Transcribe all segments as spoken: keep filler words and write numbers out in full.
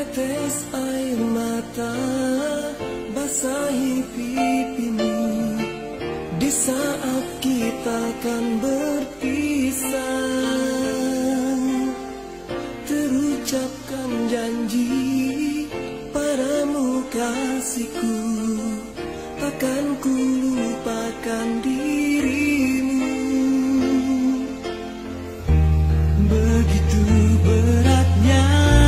Setetes air mata basahi pipimu di saat kita akan berpisah. Terucapkan janji padamu kasihku, takkan ku lupakan dirimu. Begitu beratnya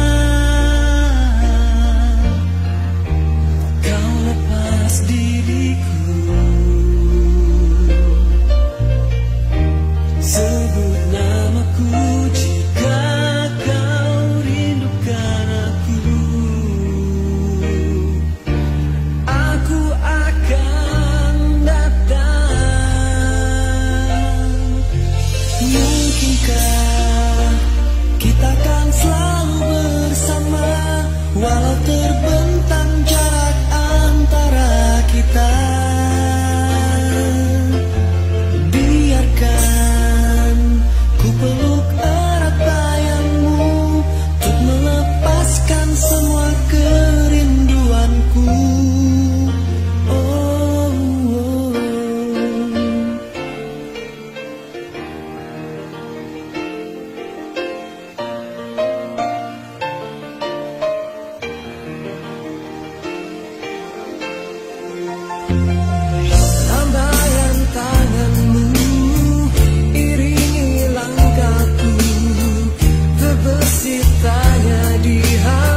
kau lepas diriku. Sebut namaku jika kau rindukan aku. Aku akan datang. Mungkinkah kita kan selalu bersama, walau terbentang jarak antara kita. Biarkan ku peluk erat bayangmu untuk melepaskan semua kerinduanku. Oh, oh. Lambaian tanganmu iringi langkahku, terbesit tanya di hati.